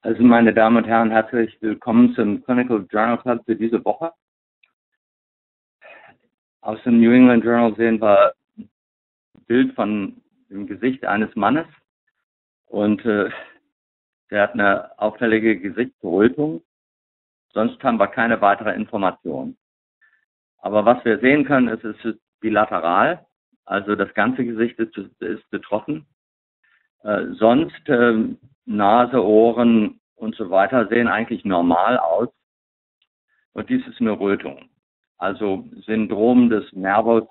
Also, meine Damen und Herren, herzlich willkommen zum Clinical Journal Club für diese Woche. Aus dem New England Journal sehen wir ein Bild von dem Gesicht eines Mannes und der hat eine auffällige Gesichtsrötung. Sonst haben wir keine weitere Information. Aber was wir sehen können, ist, es ist bilateral, also das ganze Gesicht ist betroffen. Sonst Nase, Ohren und so weiter sehen eigentlich normal aus. Und dies ist eine Rötung. Also Syndrom des Nervus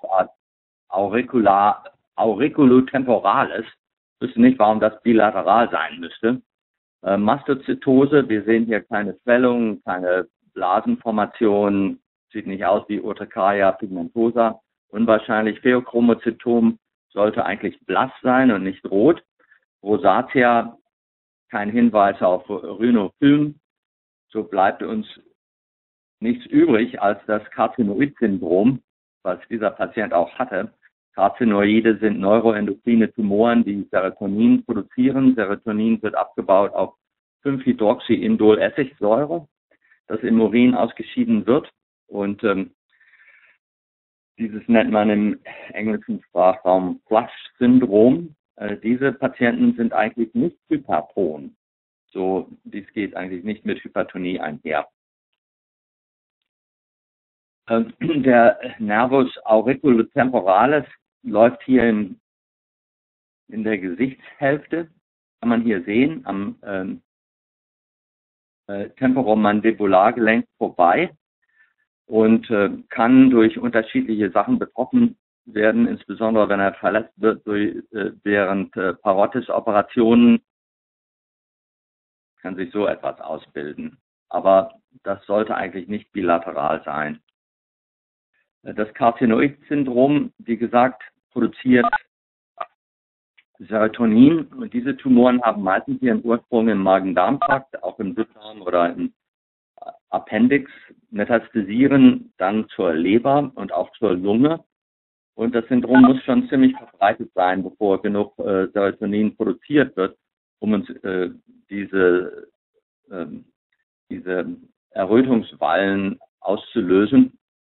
auriculotemporalis. Ich wüsste nicht, warum das bilateral sein müsste. Mastozytose, wir sehen hier keine Schwellungen, keine Blasenformation, sieht nicht aus wie Urticaria pigmentosa. Unwahrscheinlich Pheochromozytom sollte eigentlich blass sein und nicht rot. Rosatia, kein Hinweis auf Rhinophylln. So bleibt uns nichts übrig als das Karzinoid-Syndrom, was dieser Patient auch hatte. Karzinoide sind neuroendokrine Tumoren, die Serotonin produzieren. Serotonin wird abgebaut auf 5-Hydroxyindol-Essigsäure, das im Urin ausgeschieden wird. Und dieses nennt man im englischen Sprachraum Flush-Syndrom. Diese Patienten sind eigentlich nicht hyperton. So, dies geht eigentlich nicht mit Hypertonie einher. Der Nervus auriculotemporalis läuft hier in der Gesichtshälfte, kann man hier sehen, am Temporomandibulargelenk vorbei und kann durch unterschiedliche Sachen betroffen werden, insbesondere wenn er verletzt wird während Parotis-Operationen, kann sich so etwas ausbilden. Aber das sollte eigentlich nicht bilateral sein. Das Karzinoid-Syndrom, wie gesagt, produziert Serotonin und diese Tumoren haben meistens ihren Ursprung im Magen-Darm-Trakt, auch im Dünndarm oder im Appendix, metastasieren dann zur Leber und auch zur Lunge. Und das Syndrom muss schon ziemlich verbreitet sein, bevor genug Serotonin produziert wird, um uns diese Errötungswallen auszulösen.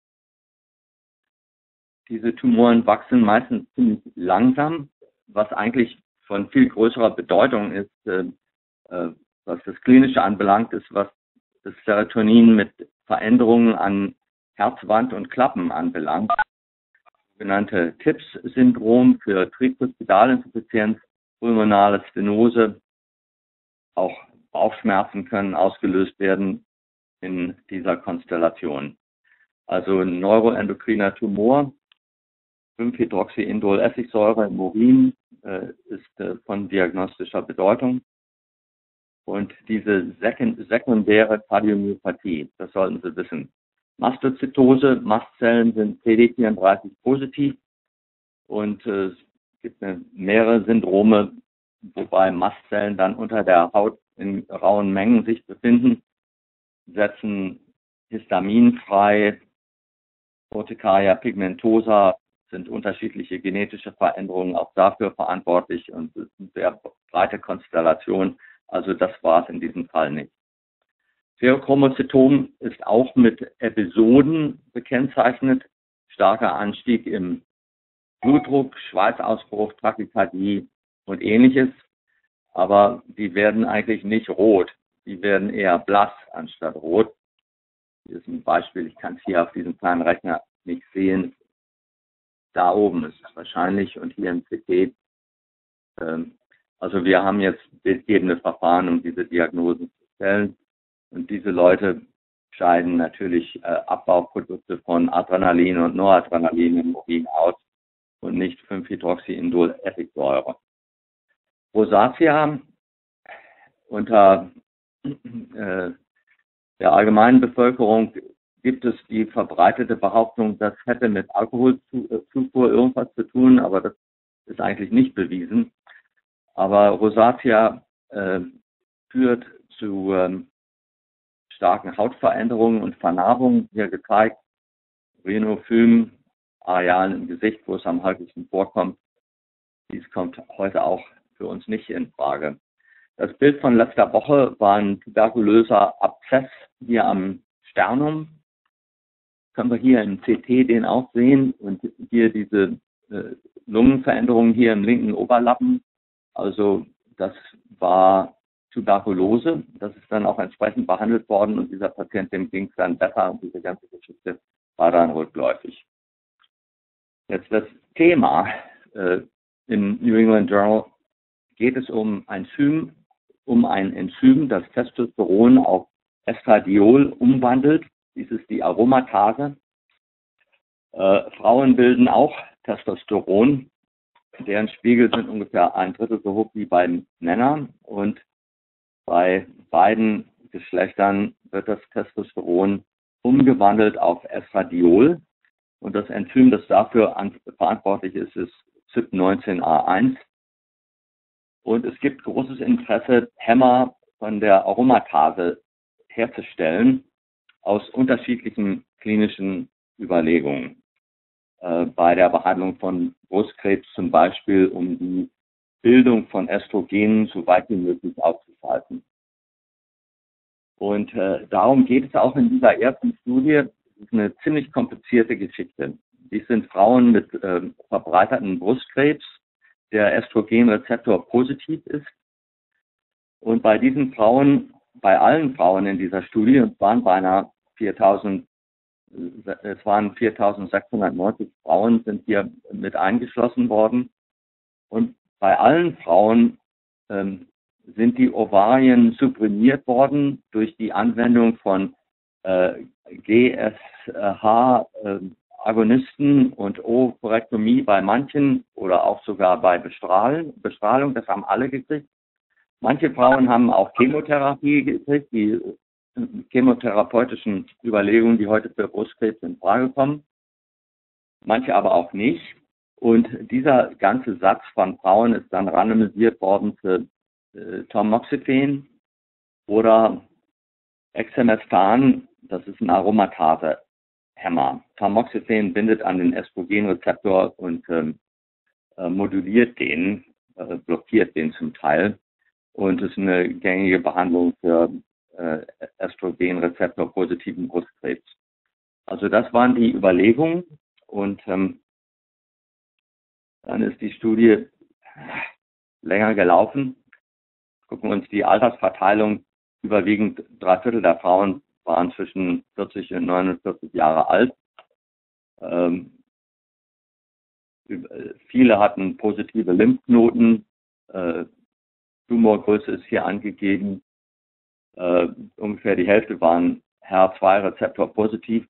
Diese Tumoren wachsen meistens ziemlich langsam, was eigentlich von viel größerer Bedeutung ist, was das Klinische anbelangt, ist, was das Serotonin mit Veränderungen an Herzwand und Klappen anbelangt. Das sogenannte TIPS-Syndrom für Tricuspidalinsuffizienz, pulmonale Stenose, auch Bauchschmerzen können ausgelöst werden in dieser Konstellation. Also ein neuroendokriner Tumor, 5-Hydroxyindol-Essigsäure im Urin ist von diagnostischer Bedeutung. Und diese sekundäre Kardiomyopathie, das sollten Sie wissen. Mastozytose, Mastzellen sind CD34 positiv und es gibt mehrere Syndrome, wobei Mastzellen dann unter der Haut in rauen Mengen sich befinden, setzen Histamin frei, Urticaria pigmentosa, sind unterschiedliche genetische Veränderungen auch dafür verantwortlich und es ist eine sehr breite Konstellation. Also das war es in diesem Fall nicht. Pheochromozytom ist auch mit Episoden gekennzeichnet. Starker Anstieg im Blutdruck, Schweißausbruch, Tachykardie und ähnliches. Aber die werden eigentlich nicht rot. Die werden eher blass anstatt rot. Hier ist ein Beispiel, ich kann es hier auf diesem kleinen Rechner nicht sehen. Da oben ist es wahrscheinlich und hier im CT. Also wir haben jetzt bildgebende Verfahren, um diese Diagnosen zu stellen. Und diese Leute scheiden natürlich Abbauprodukte von Adrenalin und Noradrenalin im Urin aus und nicht 5-Hydroxyindol-Essigsäure. Rosatia unter der allgemeinen Bevölkerung gibt es die verbreitete Behauptung, das hätte mit Alkoholzufuhr irgendwas zu tun, aber das ist eigentlich nicht bewiesen. Aber Rosatia führt zu starken Hautveränderungen und Vernarbungen, hier gezeigt, Rhinophylln, Arealen im Gesicht, wo es am häufigsten vorkommt. Dies kommt heute auch für uns nicht in Frage. Das Bild von letzter Woche war ein tuberkulöser Abszess hier am Sternum. Können wir hier im CT den auch sehen und hier diese Lungenveränderungen hier im linken Oberlappen. Also das war Tuberkulose. Das ist dann auch entsprechend behandelt worden und dieser Patient, dem ging es dann besser und diese ganze Geschichte war dann rückläufig. Jetzt das Thema im New England Journal geht es um ein Enzym, das Testosteron auf Estradiol umwandelt. Dies ist die Aromatase. Frauen bilden auch Testosteron. Deren Spiegel sind ungefähr 1/3 so hoch wie bei Männern. Und bei beiden Geschlechtern wird das Testosteron umgewandelt auf Estradiol. Und das Enzym, das dafür verantwortlich ist, ist CYP19A1. Und es gibt großes Interesse, Hämmer von der Aromatase herzustellen aus unterschiedlichen klinischen Überlegungen. Bei der Behandlung von Brustkrebs zum Beispiel, um die Bildung von Östrogenen so weit wie möglich aufzuhalten. Und darum geht es auch in dieser ersten Studie. Das ist eine ziemlich komplizierte Geschichte. Dies sind Frauen mit verbreiterten Brustkrebs, der Östrogenrezeptor positiv ist. Und bei diesen Frauen, bei allen Frauen in dieser Studie, und es waren 4.690 Frauen sind hier mit eingeschlossen worden. Und bei allen Frauen sind die Ovarien supprimiert worden durch die Anwendung von GSH-Agonisten und Oophorektomie bei manchen oder auch sogar bei Bestrahlung. Das haben alle gekriegt. Manche Frauen haben auch Chemotherapie gekriegt, die chemotherapeutischen Überlegungen, die heute für Brustkrebs in Frage kommen. Manche aber auch nicht. Und dieser ganze Satz von Frauen ist dann randomisiert worden für Tamoxifen oder Exemestan, das ist ein Aromatase-Hämmer. Tamoxifen bindet an den Östrogenrezeptor und moduliert den, blockiert den zum Teil und ist eine gängige Behandlung für Östrogenrezeptor-positiven Brustkrebs. Also das waren die Überlegungen und dann ist die Studie länger gelaufen. Gucken wir uns die Altersverteilung, überwiegend 3/4 der Frauen waren zwischen 40 und 49 Jahre alt. Viele hatten positive Lymphknoten. Tumorgröße ist hier angegeben. Ungefähr die Hälfte waren HER2-Rezeptor positiv.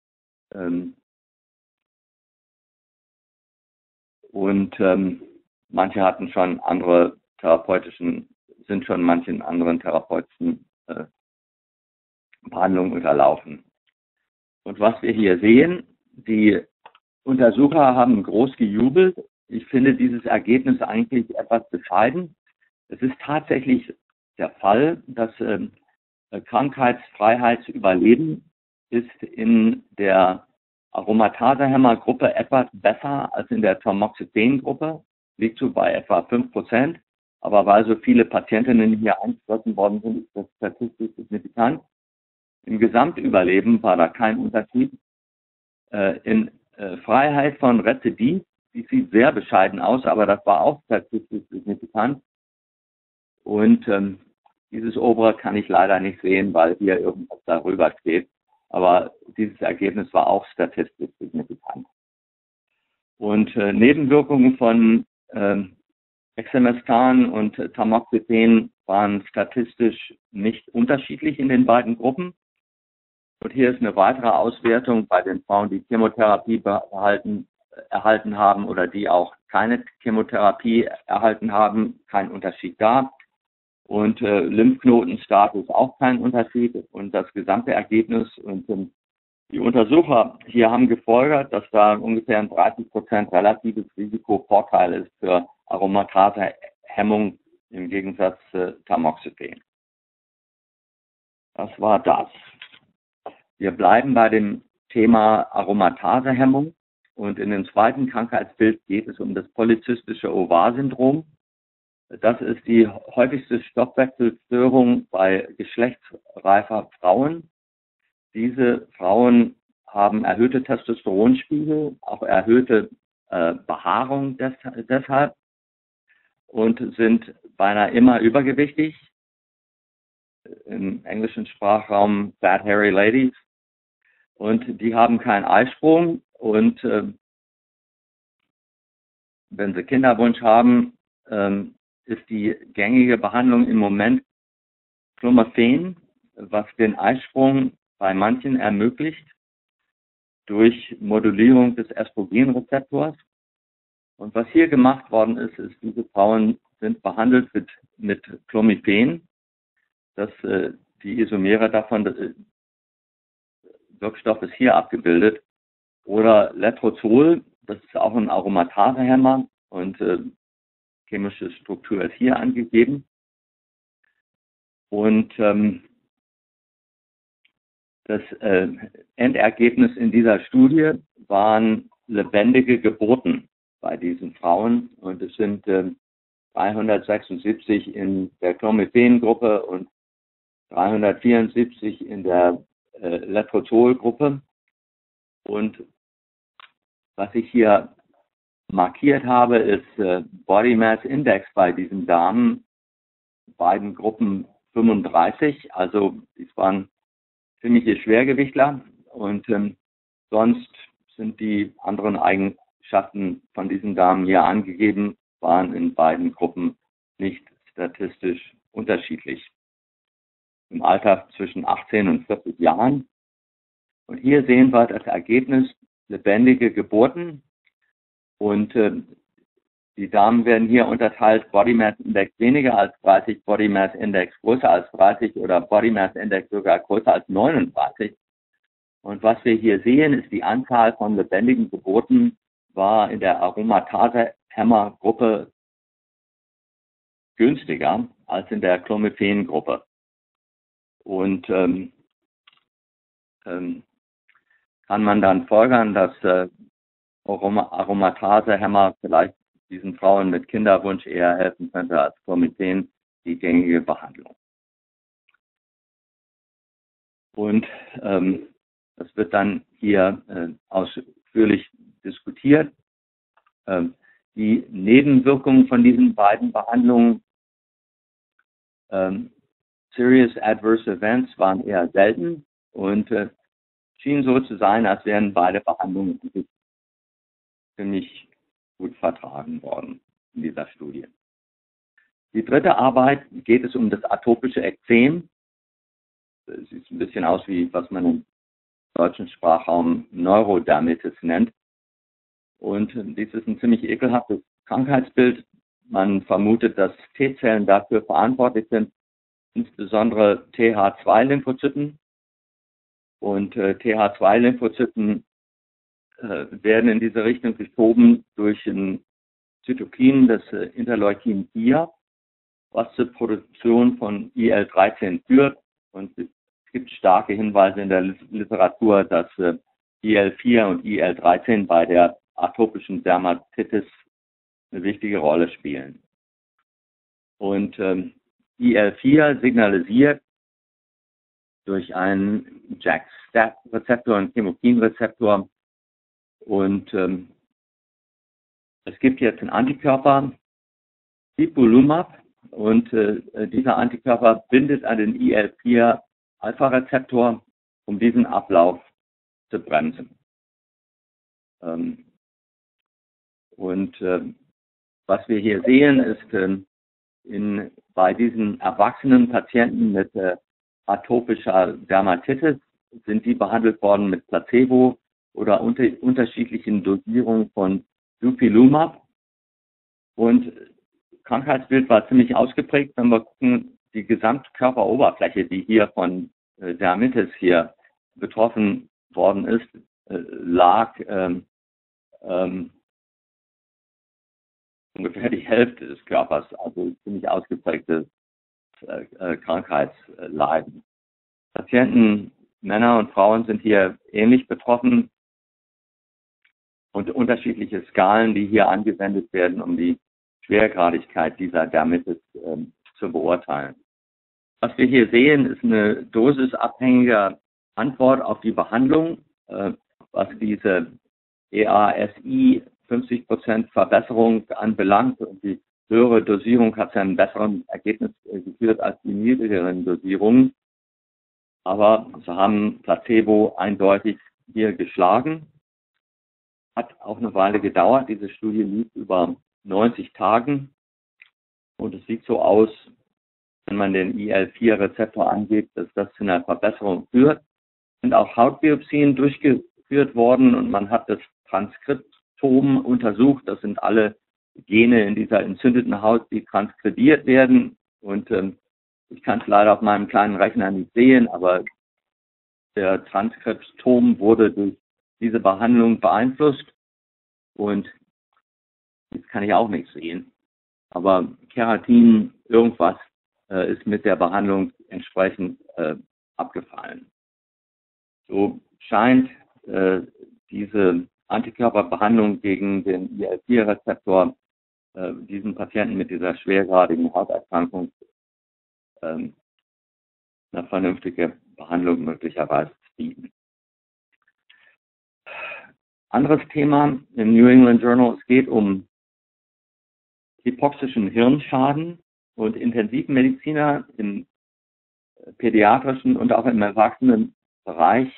Und manche hatten schon andere sind schon manchen anderen therapeutischen Behandlungen unterlaufen. Und was wir hier sehen, die Untersucher haben groß gejubelt. Ich finde dieses Ergebnis eigentlich etwas bescheiden. Es ist tatsächlich der Fall, dass Krankheitsfreiheitsüberleben ist in der Aromatasehämmergruppe etwas besser als in der Tamoxifen-Gruppe, liegt so bei etwa 5%. Aber weil so viele Patientinnen hier eingeschlossen worden sind, ist das statistisch signifikant. Im Gesamtüberleben war da kein Unterschied. In Freiheit von Rezidiv, die sieht sehr bescheiden aus, aber das war auch statistisch signifikant. Und dieses obere kann ich leider nicht sehen, weil hier irgendwas darüber steht. Aber dieses Ergebnis war auch statistisch signifikant. Und Nebenwirkungen von Exemestan und Tamoxifen waren statistisch nicht unterschiedlich in den beiden Gruppen. Und hier ist eine weitere Auswertung bei den Frauen, die Chemotherapie erhalten haben oder die auch keine Chemotherapie erhalten haben, kein Unterschied da. Und Lymphknotenstatus auch kein Unterschied. Und das gesamte Ergebnis und die Untersucher hier haben gefolgert, dass da ungefähr ein 30% relatives Risikovorteil ist für Aromatasehemmung im Gegensatz zu Tamoxifen. Das war das. Wir bleiben bei dem Thema Aromatasehemmung und in dem zweiten Krankheitsbild geht es um das polyzystische Ovar-Syndrom. Das ist die häufigste Stoffwechselstörung bei geschlechtsreifer Frauen. Diese Frauen haben erhöhte Testosteronspiegel, auch erhöhte Behaarung deshalb und sind beinahe immer übergewichtig. Im englischen Sprachraum Fat Hairy Ladies. Und die haben keinen Eisprung und wenn sie Kinderwunsch haben, ist die gängige Behandlung im Moment Clomiphene, was den Eisprung bei manchen ermöglicht durch Modulierung des Östrogenrezeptors. Und was hier gemacht worden ist, diese Frauen sind behandelt mit Clomiphene, das die Isomere davon, das Wirkstoff ist hier abgebildet, oder Letrozol, das ist auch ein Aromatasehemmer und chemische Struktur ist hier angegeben. Und das Endergebnis in dieser Studie waren lebendige Geburten bei diesen Frauen und es sind 376 in der Clomiphene-Gruppe und 374 in der Letrozol-Gruppe. Und was ich hier markiert habe, ist Body Mass Index bei diesen Damen, beiden Gruppen 35, also dies waren ziemliche Schwergewichtler und sonst sind die anderen Eigenschaften von diesen Damen hier angegeben, waren in beiden Gruppen nicht statistisch unterschiedlich. Im Alter zwischen 18 und 40 Jahren. Und hier sehen wir das Ergebnis lebendige Geburten und die Damen werden hier unterteilt, Body Mass Index weniger als 30, Body Mass Index größer als 30 oder Body Mass Index sogar größer als 39. Und was wir hier sehen, ist die Anzahl von lebendigen Geburten war in der Aromatase-Hämmer-Gruppe günstiger als in der Clomiphene-Gruppe. Und kann man dann folgern, dass Aromatase-Hämmer vielleicht diesen Frauen mit Kinderwunsch eher helfen könnte als Clomiphene, die gängige Behandlung. Und das wird dann hier ausführlich diskutiert. Die Nebenwirkungen von diesen beiden Behandlungen, Serious Adverse Events, waren eher selten und schien so zu sein, als wären beide Behandlungen ziemlich gut vertragen worden in dieser Studie. Die dritte Arbeit geht es um das atopische Ekzem. Es sieht ein bisschen aus wie, was man im deutschen Sprachraum Neurodermitis nennt. Und dies ist ein ziemlich ekelhaftes Krankheitsbild. Man vermutet, dass T-Zellen dafür verantwortlich sind, insbesondere TH2-Lymphozyten. Und TH2-Lymphozyten werden in diese Richtung geschoben durch ein Zytokin, das Interleukin 4, was zur Produktion von IL-13 führt. Und es gibt starke Hinweise in der Literatur, dass IL-4 und IL-13 bei der atopischen Dermatitis eine wichtige Rolle spielen. Und IL-4 signalisiert durch einen JAK-STAT-Rezeptor, einen Chemokin-Rezeptor. Und es gibt jetzt einen Antikörper, Ipilimumab, und dieser Antikörper bindet an den IL-4-Alpha-Rezeptor, um diesen Ablauf zu bremsen. Was wir hier sehen, ist bei diesen erwachsenen Patienten mit atopischer Dermatitis sind die behandelt worden mit Placebo oder unterschiedlichen Dosierungen von Dupilumab. Und Krankheitsbild war ziemlich ausgeprägt, wenn wir gucken, die Gesamtkörperoberfläche, die hier von Dermitis hier betroffen worden ist, lag ungefähr die Hälfte des Körpers, also ziemlich ausgeprägtes Krankheitsleiden. Patienten, Männer und Frauen sind hier ähnlich betroffen und unterschiedliche Skalen, die hier angewendet werden, um die Schwergradigkeit dieser Dermitis zu beurteilen. Was wir hier sehen, ist eine dosisabhängige Antwort auf die Behandlung, was diese EASI 50% Verbesserung anbelangt. Und die höhere Dosierung hat zu einem besseren Ergebnis geführt als die niedrigeren Dosierungen. Aber so haben Placebo eindeutig hier geschlagen. Hat auch eine Weile gedauert. Diese Studie lief über 90 Tagen. Und es sieht so aus, wenn man den IL-4-Rezeptor angeht, dass das zu einer Verbesserung führt. Sind auch Hautbiopsien durchgeführt worden und man hat das Transkriptom untersucht. Das sind alle Gene in dieser entzündeten Haut, die transkribiert werden. Und ich kann es leider auf meinem kleinen Rechner nicht sehen, aber der Transkriptom wurde durch diese Behandlung beeinflusst. Und das kann ich auch nicht sehen. Aber Keratin, irgendwas ist mit der Behandlung entsprechend abgefallen. So scheint diese Antikörperbehandlung gegen den IL-4-Rezeptor diesen Patienten mit dieser schwergradigen Hauterkrankung eine vernünftige Behandlung möglicherweise zu bieten. Anderes Thema im New England Journal, es geht um hypoxischen Hirnschaden und Intensivmediziner im pädiatrischen und auch im Erwachsenenbereich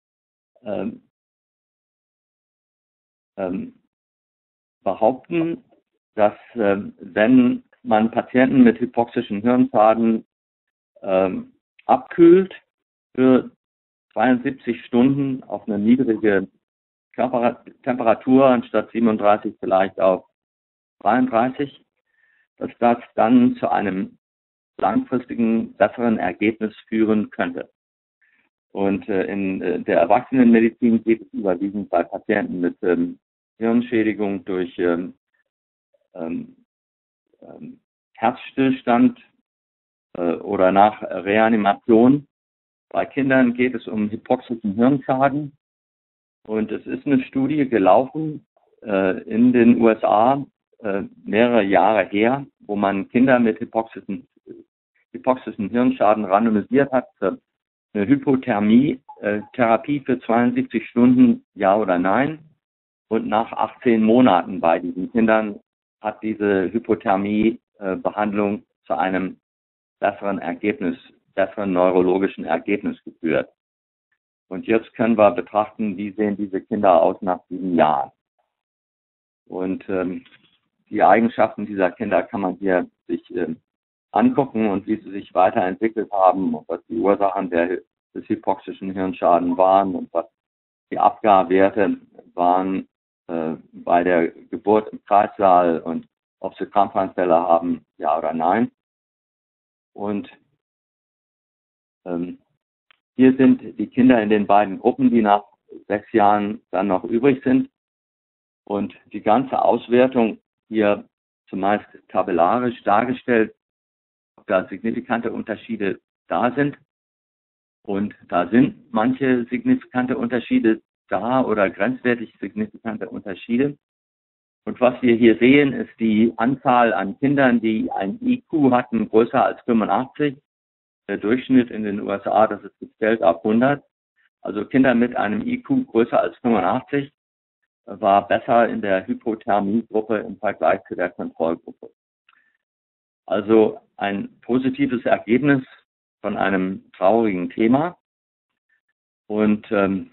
behaupten, dass wenn man Patienten mit hypoxischen Hirnschaden abkühlt für 72 Stunden auf eine niedrige Körpertemperatur anstatt 37 vielleicht auf 33, dass das dann zu einem langfristigen, besseren Ergebnis führen könnte. Und in der Erwachsenenmedizin geht es überwiegend bei Patienten mit Hirnschädigung durch Herzstillstand oder nach Reanimation. Bei Kindern geht es um hypoxischen Hirnschaden. Und es ist eine Studie gelaufen in den USA, mehrere Jahre her, wo man Kinder mit hypoxischen Hirnschaden randomisiert hat für eine Hypothermie-Therapie für 72 Stunden, ja oder nein. Und nach 18 Monaten bei diesen Kindern hat diese Hypothermie-Behandlung zu einem besseren neurologischen Ergebnis geführt. Und jetzt können wir betrachten, wie sehen diese Kinder aus nach 7 Jahren. Und die Eigenschaften dieser Kinder kann man hier sich angucken und wie sie sich weiterentwickelt haben und was die Ursachen des hypoxischen Hirnschadens waren und was die Abgarwerte waren bei der Geburt im Kreissaal und ob sie Krampfanfälle haben, ja oder nein. Und hier sind die Kinder in den beiden Gruppen, die nach 6 Jahren dann noch übrig sind. Und die ganze Auswertung hier zumeist tabellarisch dargestellt, ob da signifikante Unterschiede da sind. Und da sind manche signifikante Unterschiede da oder grenzwertig signifikante Unterschiede. Und was wir hier sehen, ist die Anzahl an Kindern, die ein IQ hatten, größer als 85. Der Durchschnitt in den USA, das ist gestellt auf 100. Also Kinder mit einem IQ größer als 85 war besser in der Hypothermie-Gruppe im Vergleich zu der Kontrollgruppe. Also ein positives Ergebnis von einem traurigen Thema. Und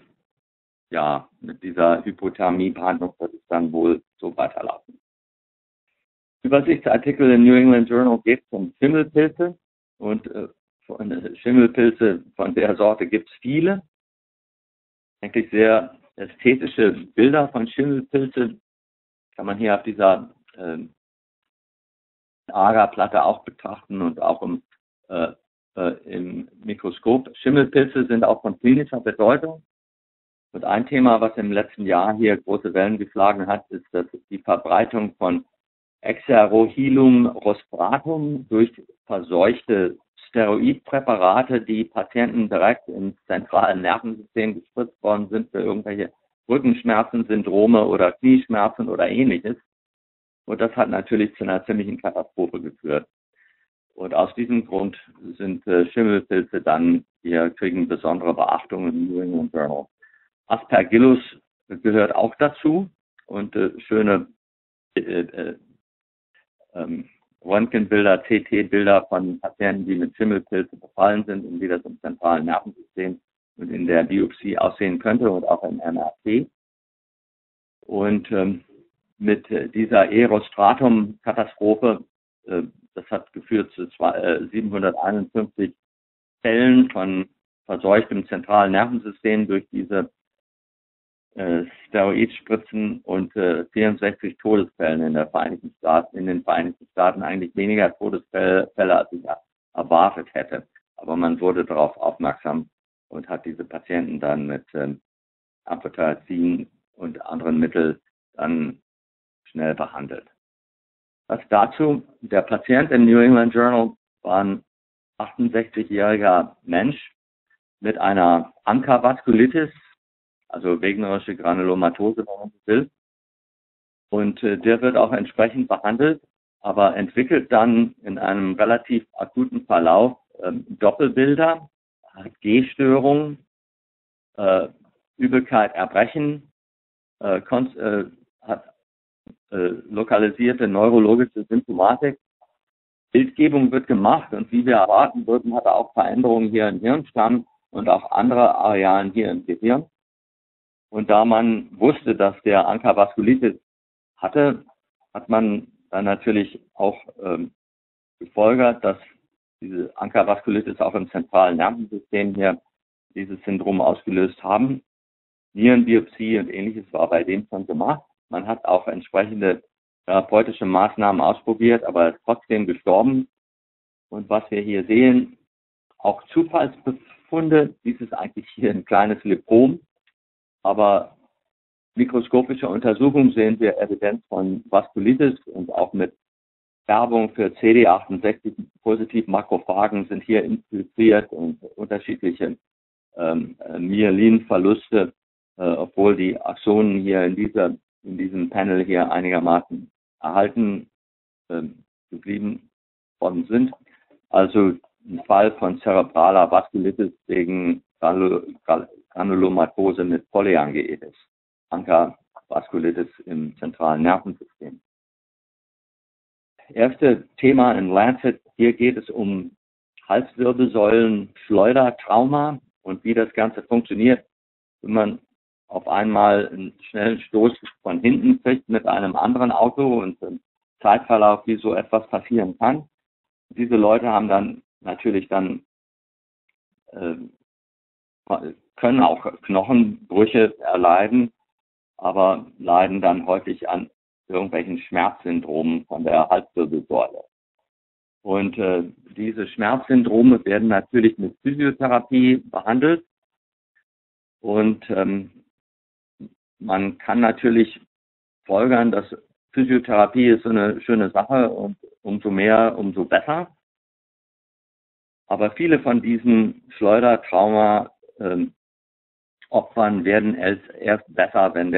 mit dieser Hypothermie-Behandlung wird es dann wohl so weiterlaufen. Übersichtsartikel im New England Journal geht um Schimmelpilze. Und Schimmelpilze von der Sorte gibt es viele. Eigentlich sehr ästhetische Bilder von Schimmelpilze kann man hier auf dieser Agarplatte auch betrachten und auch im Mikroskop. Schimmelpilze sind auch von klinischer Bedeutung. Und ein Thema, was im letzten Jahr hier große Wellen geschlagen hat, ist dass die Verbreitung von Exarohilum rostratum durch verseuchte Steroidpräparate, die Patienten direkt ins zentrale Nervensystem gespritzt worden sind für irgendwelche Rückenschmerzen, Syndrome oder Knieschmerzen oder ähnliches. Und das hat natürlich zu einer ziemlichen Katastrophe geführt. Und aus diesem Grund sind Schimmelpilze dann, hier kriegen besondere Beachtung im New England Journal. Aspergillus gehört auch dazu und schöne Röntgenbilder, CT-Bilder von Patienten, die mit Schimmelpilze befallen sind und wie das im zentralen Nervensystem und in der Biopsie aussehen könnte und auch im MRT. Und mit dieser Aerostratum-Katastrophe, das hat geführt zu 751 Fällen von verseuchtem zentralen Nervensystem durch diese Steroidspritzen und 64 Todesfällen in den Vereinigten Staaten, eigentlich weniger Todesfälle, als ich erwartet hätte. Aber man wurde darauf aufmerksam und hat diese Patienten dann mit Amphotericin und anderen Mitteln dann schnell behandelt. Was dazu? Der Patient im New England Journal war ein 68-jähriger Mensch mit einer ANCA-Vaskulitis, also gegnerische Granulomatose, wenn man so will. Und der wird auch entsprechend behandelt, aber entwickelt dann in einem relativ akuten Verlauf Doppelbilder, hat Gehstörungen, Übelkeit, Erbrechen, hat lokalisierte neurologische Symptomatik. Bildgebung wird gemacht und wie wir erwarten würden, hat er auch Veränderungen hier im Hirnstamm und auch andere Arealen hier im Gehirn. Und da man wusste, dass der ANCA-Vaskulitis hatte, hat man dann natürlich auch gefolgert, dass diese ANCA-Vaskulitis auch im zentralen Nervensystem hier dieses Syndrom ausgelöst haben. Nierenbiopsie und Ähnliches war bei dem schon gemacht. Man hat auch entsprechende therapeutische Maßnahmen ausprobiert, aber ist trotzdem gestorben. Und was wir hier sehen, auch Zufallsbefunde, dies ist eigentlich hier ein kleines Lipom, aber mikroskopische Untersuchungen sehen wir Evidenz von Vaskulitis und auch mit Färbung für CD68 positiv Makrophagen sind hier infiltriert und unterschiedliche Myelinverluste, obwohl die Axonen hier in diesem Panel hier einigermaßen erhalten geblieben worden sind. Also ein Fall von zerebraler Vaskulitis wegen Granulomatose mit Polyangiitis, ANCA-Vaskulitis im zentralen Nervensystem. Erste Thema in Lancet, hier geht es um Halswirbelsäulen-Schleudertrauma und wie das Ganze funktioniert, wenn man auf einmal einen schnellen Stoß von hinten kriegt mit einem anderen Auto und im Zeitverlauf, wie so etwas passieren kann. Diese Leute haben dann natürlich können auch Knochenbrüche erleiden, aber leiden dann häufig an irgendwelchen Schmerzsyndromen von der Halswirbelsäule. Und diese Schmerzsyndrome werden natürlich mit Physiotherapie behandelt. Und man kann natürlich folgern, dass Physiotherapie ist so eine schöne Sache und umso mehr, umso besser. Aber viele von diesen Schleudertrauma-Opfern werden erst besser, wenn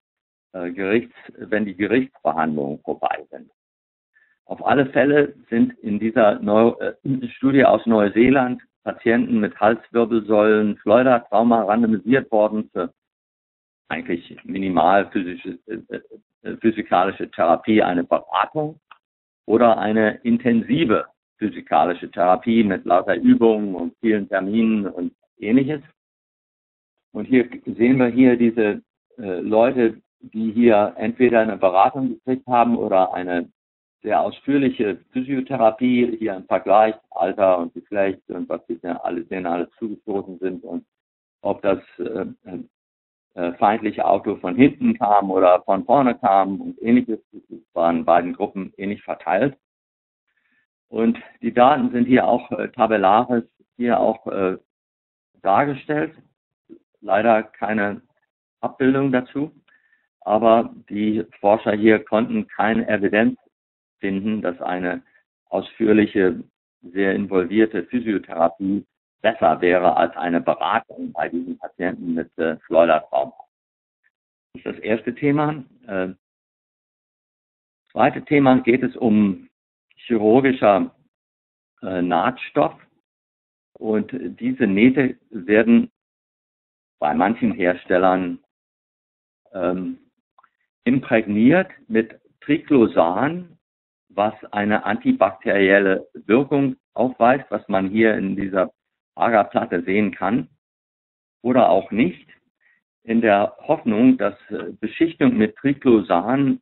die Gerichtsverhandlungen vorbei sind. Auf alle Fälle sind in dieser Studie aus Neuseeland Patienten mit Halswirbelsäulen Schleudertrauma randomisiert worden für eigentlich minimal physikalische Therapie, eine Beratung oder eine intensive physikalische Therapie mit lauter Übungen und vielen Terminen und Ähnliches. Und hier sehen wir hier diese Leute, die hier entweder eine Beratung gekriegt haben oder eine sehr ausführliche Physiotherapie, hier im Vergleich Alter und Geschlecht und was denen alles zugestoßen sind und ob das feindliche Auto von hinten kam oder von vorne kam und Ähnliches. Das war in beiden Gruppen ähnlich verteilt. Und die Daten sind hier auch tabellarisch hier auch dargestellt. Leider keine Abbildung dazu. Aber die Forscher hier konnten keine Evidenz finden, dass eine ausführliche, sehr involvierte Physiotherapie besser wäre als eine Beratung bei diesen Patienten mit Schleudertrauma. Das ist das erste Thema. Zweite Thema geht es um chirurgischer Nahtstoff. Und diese Nähte werden bei manchen Herstellern imprägniert mit Triclosan, was eine antibakterielle Wirkung aufweist, was man hier in dieser Agarplatte sehen kann, oder auch nicht, in der Hoffnung, dass Beschichtung mit Triclosan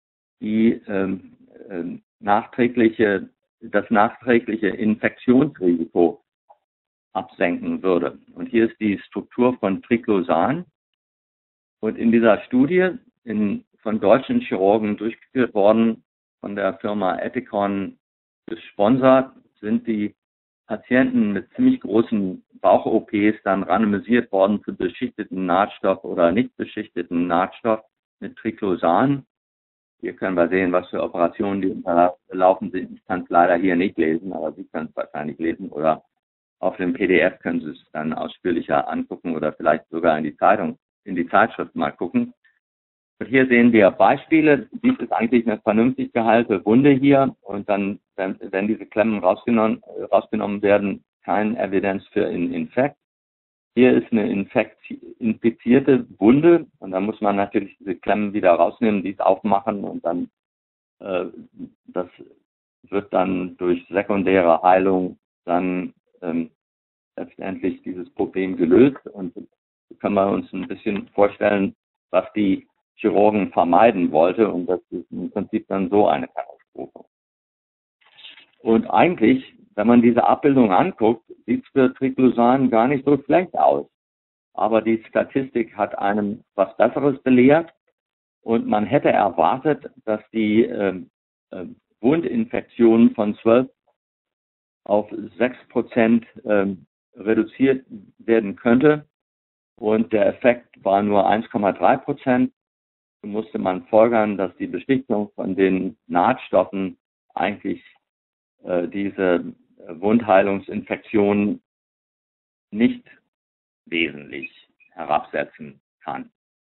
das nachträgliche Infektionsrisiko absenken würde. Und hier ist die Struktur von Triclosan. Und in dieser Studie von deutschen Chirurgen durchgeführt worden, von der Firma Ethicon gesponsert, sind die Patienten mit ziemlich großen Bauch-OPs dann randomisiert worden zu beschichteten Nahtstoff oder nicht beschichteten Nahtstoff mit Triclosan. Hier können wir sehen, was für Operationen die unterlaufen sind. Ich kann es leider hier nicht lesen, aber Sie können es wahrscheinlich lesen oder auf dem PDF können Sie es dann ausführlicher angucken oder vielleicht sogar in die Zeitschrift mal gucken. Und hier sehen wir Beispiele. Dies ist eigentlich eine vernünftig geheilte Wunde hier. Und dann, wenn diese Klemmen rausgenommen werden, keine Evidenz für einen Infekt. Hier ist eine infizierte Wunde. Und da muss man natürlich diese Klemmen wieder rausnehmen, dies aufmachen. Und dann, das wird dann durch sekundäre Heilung dann letztendlich dieses Problem gelöst. Und können wir uns ein bisschen vorstellen, was die Chirurgen vermeiden wollte. Und das ist im Prinzip dann so eine Katastrophe. Und eigentlich, wenn man diese Abbildung anguckt, sieht es für Triclosan gar nicht so schlecht aus. Aber die Statistik hat einem was Besseres belehrt. Und man hätte erwartet, dass die Wundinfektionen von 12 auf 6% reduziert werden könnte. Und der Effekt war nur 1,3%. So musste man folgern, dass die Beschichtung von den Nahtstoffen eigentlich diese Wundheilungsinfektionen nicht wesentlich herabsetzen kann.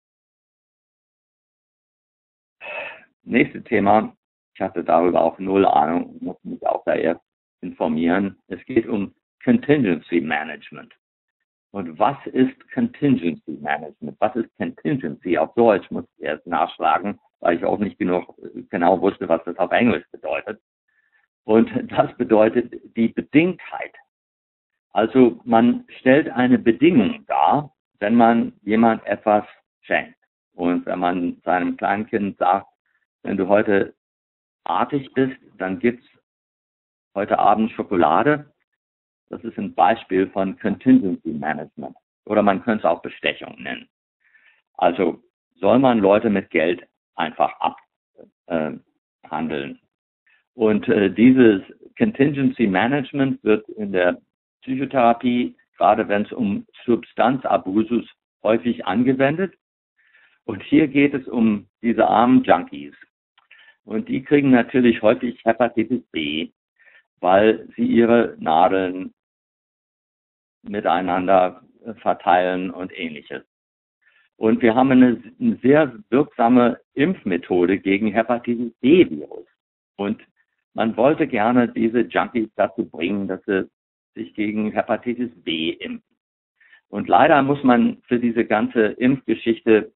Nächstes Thema. Ich hatte darüber auch null Ahnung, muss mich auch da erst informieren. Es geht um Contingency Management. Und was ist Contingency Management? Was ist Contingency? Auf Deutsch muss ich erst nachschlagen, weil ich auch nicht genau wusste, was das auf Englisch bedeutet. Und das bedeutet die Bedingtheit. Also man stellt eine Bedingung dar, wenn man jemand etwas schenkt. Und wenn man seinem Kleinkind sagt, wenn du heute artig bist, dann gibt's heute Abend Schokolade. Das ist ein Beispiel von Contingency Management. Oder man könnte es auch Bestechung nennen. Also soll man Leute mit Geld einfach abhandeln. Und dieses Contingency Management wird in der Psychotherapie, gerade wenn es um Substanzabusus, häufig angewendet. Und hier geht es um diese armen Junkies. Und die kriegen natürlich häufig Hepatitis B, weil sie ihre Nadeln miteinander verteilen und ähnliches. Und wir haben eine sehr wirksame Impfmethode gegen Hepatitis B-Virus. Und man wollte gerne diese Junkies dazu bringen, dass sie sich gegen Hepatitis B impfen. Und leider muss man für diese ganze Impfgeschichte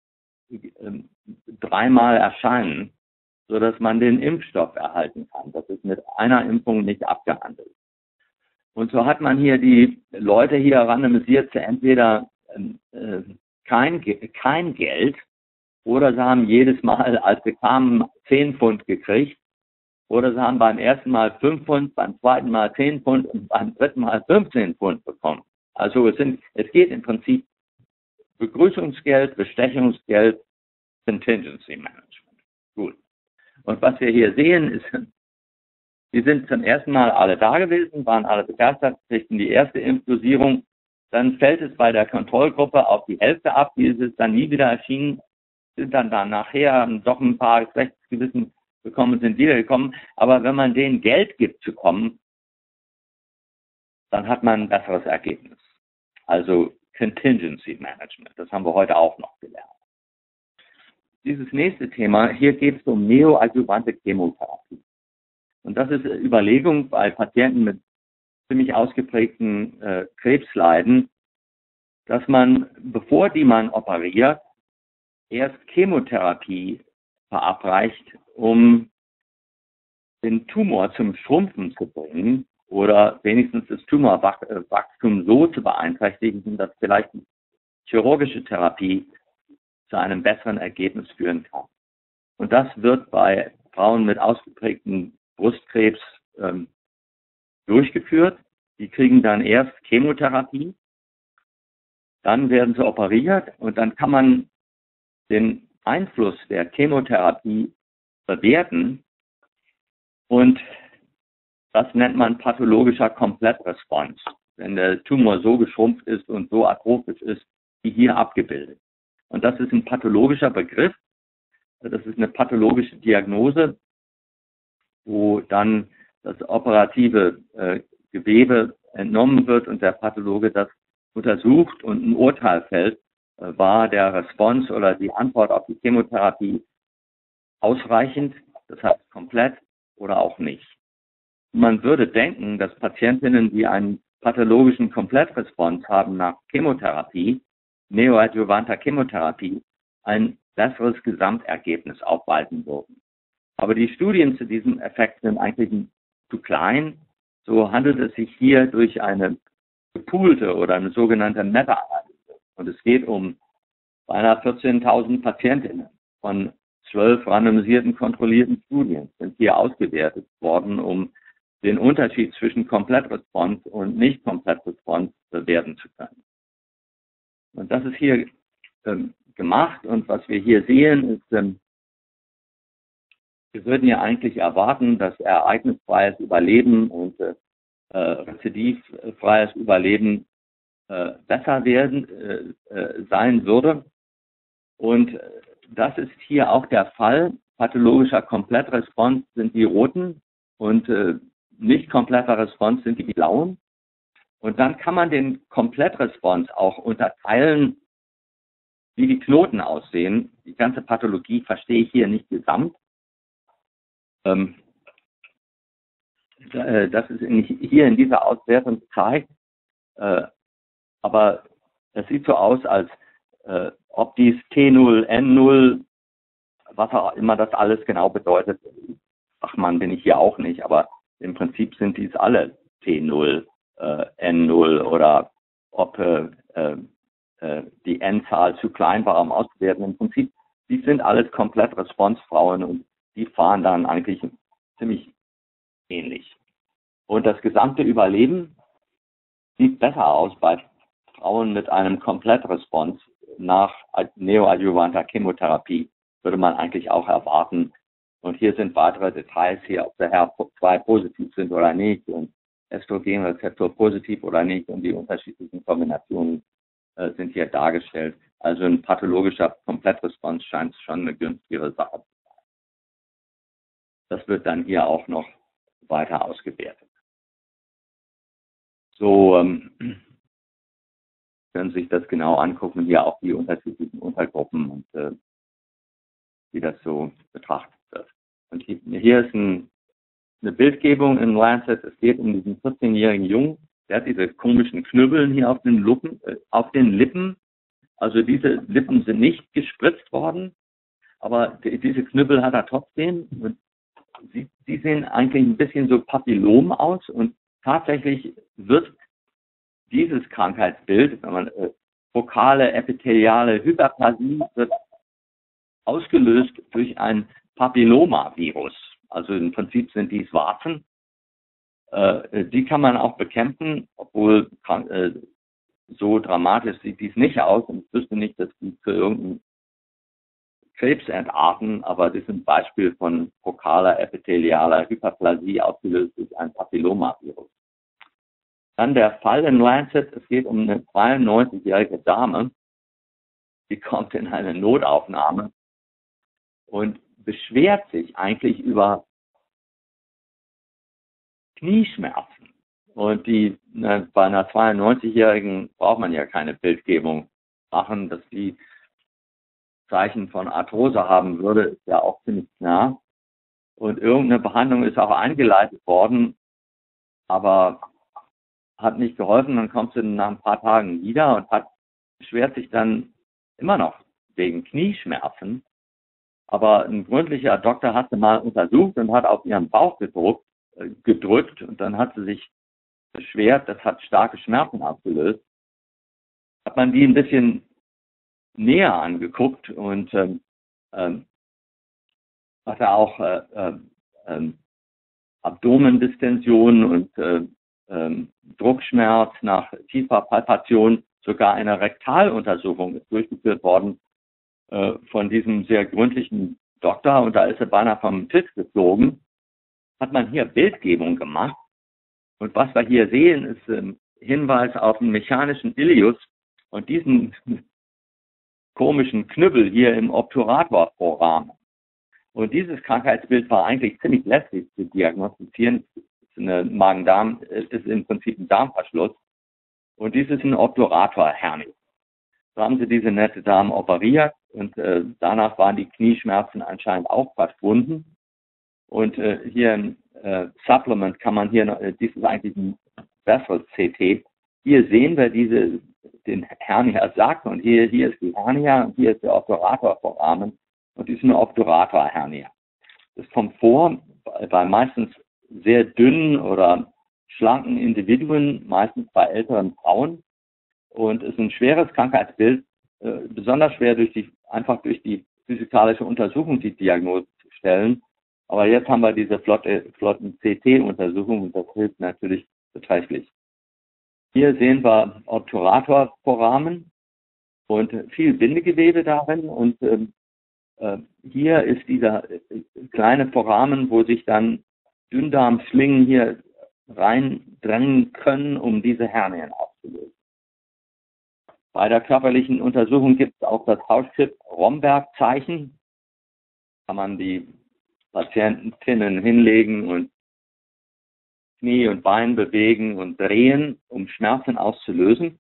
dreimal erscheinen, sodass man den Impfstoff erhalten kann. Das ist mit einer Impfung nicht abgehandelt. Und so hat man hier die Leute hier randomisiert zu entweder kein Geld oder sie haben jedes Mal, als sie kamen, 10 Pfund gekriegt oder sie haben beim ersten Mal 5 Pfund, beim zweiten Mal 10 Pfund und beim dritten Mal 15 Pfund bekommen. Also es geht im Prinzip Begrüßungsgeld, Bestechungsgeld, Contingency Management. Gut. Und was wir hier sehen ist, die sind zum ersten Mal alle da gewesen, waren alle begeistert, kriegten die erste Impfdosierung. Dann fällt es bei der Kontrollgruppe auf die Hälfte ab, die ist dann nie wieder erschienen, sind dann nachher doch ein paar schlechtes Gewissen bekommen, sind wiedergekommen. Aber wenn man denen Geld gibt zu kommen, dann hat man ein besseres Ergebnis. Also Contingency Management, das haben wir heute auch noch gelernt. dieses nächste Thema, hier geht es um neoadjuvante Chemotherapie. Und das ist Überlegung bei Patienten mit ziemlich ausgeprägten Krebsleiden, dass man, bevor die man operiert, erst Chemotherapie verabreicht, um den Tumor zum Schrumpfen zu bringen oder wenigstens das Tumorwachstum so zu beeinträchtigen, dass vielleicht chirurgische Therapie zu einem besseren Ergebnis führen kann. Und das wird bei Frauen mit ausgeprägten Brustkrebs durchgeführt. Die kriegen dann erst Chemotherapie, dann werden sie operiert und dann kann man den Einfluss der Chemotherapie bewerten und das nennt man pathologischer Komplettrespons, wenn der Tumor so geschrumpft ist und so atrophisch ist, wie hier abgebildet. Und das ist ein pathologischer Begriff, das ist eine pathologische Diagnose, wo dann das operative Gewebe entnommen wird und der Pathologe das untersucht und ein Urteil fällt, war der Response oder die Antwort auf die Chemotherapie ausreichend, das heißt komplett oder auch nicht. Man würde denken, dass Patientinnen, die einen pathologischen Komplettrespons haben nach Chemotherapie, neoadjuvanter Chemotherapie, ein besseres Gesamtergebnis aufweisen würden. Aber die Studien zu diesem Effekt sind eigentlich zu klein. So handelt es sich hier durch eine gepoolte oder eine sogenannte Meta-Analyse. Und es geht um beinahe 14.000 Patientinnen von 12 randomisierten, kontrollierten Studien sind hier ausgewertet worden, um den Unterschied zwischen Komplettrespons und Nicht-Komplettrespons bewerten zu können. Und das ist hier gemacht und was wir hier sehen ist, wir würden ja eigentlich erwarten, dass ereignisfreies Überleben und rezidivfreies Überleben besser sein würde. Und das ist hier auch der Fall. Pathologischer Komplettrespons sind die roten und nicht kompletter Response sind die blauen. Und dann kann man den Komplettrespons auch unterteilen, wie die Knoten aussehen. Die ganze Pathologie verstehe ich hier nicht gesamt. Das ist hier in dieser Auswertung gezeigt. Aber es sieht so aus, als ob dies T0, N0, was auch immer das alles genau bedeutet. Fachmann bin ich hier auch nicht, aber im Prinzip sind dies alle T0, N0 oder ob die N-Zahl zu klein war, um auszuwerten. Im Prinzip, die sind alles komplett Responsfrauen und die fahren dann eigentlich ziemlich ähnlich. Und das gesamte Überleben sieht besser aus bei Frauen mit einem Komplettrespons nach neoadjuvanter Chemotherapie, würde man eigentlich auch erwarten. Und hier sind weitere Details hier, ob der HER2 positiv sind oder nicht und Östrogenrezeptor positiv oder nicht und die unterschiedlichen Kombinationen sind hier dargestellt. Also ein pathologischer Komplettrespons scheint schon eine günstigere Sache zu sein. Das wird dann hier auch noch weiter ausgewertet. So können Sie sich das genau angucken, hier auch die unterschiedlichen Untergruppen und wie das so betrachtet wird. Und hier ist eine Bildgebung in Lancet. Es geht um diesen 14-jährigen Jungen, der hat diese komischen Knüppeln hier auf den Lippen. Also diese Lippen sind nicht gespritzt worden, aber diese Knüppel hat er trotzdem. Und sie sehen eigentlich ein bisschen so Papillom aus und tatsächlich wird dieses Krankheitsbild, wenn man fokale epitheliale Hyperplasie, wird ausgelöst durch ein Papillomavirus. Also im Prinzip sind dies Warzen. Die kann man auch bekämpfen, obwohl so dramatisch sieht dies nicht aus. Und ich wüsste nicht, dass die für irgendeinen Krebs entarten, aber das ist ein Beispiel von fokaler epithelialer Hyperplasie ausgelöst durch ein Papillomavirus. Dann der Fall in Lancet, es geht um eine 92-jährige Dame, die kommt in eine Notaufnahme und beschwert sich eigentlich über Knieschmerzen. Und bei einer 92-Jährigen braucht man ja keine Bildgebung machen, dass die Zeichen von Arthrose haben würde, ist ja auch ziemlich klar. Und irgendeine Behandlung ist auch eingeleitet worden, aber hat nicht geholfen. Dann kommt sie nach ein paar Tagen wieder und beschwert sich dann immer noch wegen Knieschmerzen. Aber ein gründlicher Doktor hat sie mal untersucht und hat auf ihren Bauch gedrückt und dann hat sie sich beschwert, das hat starke Schmerzen ausgelöst. Hat man die ein bisschen näher angeguckt und hatte auch Abdomendistension und Druckschmerz nach tiefer Palpation. Sogar eine Rektaluntersuchung ist durchgeführt worden von diesem sehr gründlichen Doktor und da ist er beinahe vom Tisch geflogen. Hat man hier Bildgebung gemacht und was wir hier sehen, ist Hinweis auf einen mechanischen Ilius und diesen komischen Knüppel hier im Obturatorforamen. Und dieses Krankheitsbild war eigentlich ziemlich lästig zu diagnostizieren. Eine Magen-Darm ist im Prinzip ein Darmverschluss. Und dies ist ein Obturatorhernie. So haben sie diese nette Dame operiert und danach waren die Knieschmerzen anscheinend auch verschwunden. Und hier im Supplement kann man hier noch, dies ist eigentlich ein Vessel-CT. Hier sehen wir den Hernia-Sack und hier ist die Hernia und hier ist der Obturatorforamen und die ist eine Obturatorhernia. Das kommt vor bei meistens sehr dünnen oder schlanken Individuen, meistens bei älteren Frauen und ist ein schweres Krankheitsbild, besonders schwer einfach durch die physikalische Untersuchung die Diagnose zu stellen. Aber jetzt haben wir diese flotten CT-Untersuchung und das hilft natürlich beträchtlich. Hier sehen wir Obturatorforamen und viel Bindegewebe darin und hier ist dieser kleine Foramen, wo sich dann Dünndarmschlingen hier reindrängen können, um diese Hernien aufzulösen. Bei der körperlichen Untersuchung gibt es auch das Hauschip-Romberg-Zeichen. Kann man die Patientinnen hinlegen und Knie und Bein bewegen und drehen, um Schmerzen auszulösen.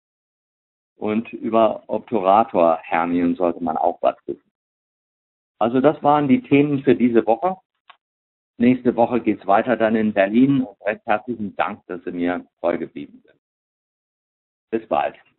Und über Obturatorhernien sollte man auch was wissen. Also das waren die Themen für diese Woche. Nächste Woche geht es weiter dann in Berlin. Und recht herzlichen Dank, dass Sie mir treu geblieben sind. Bis bald.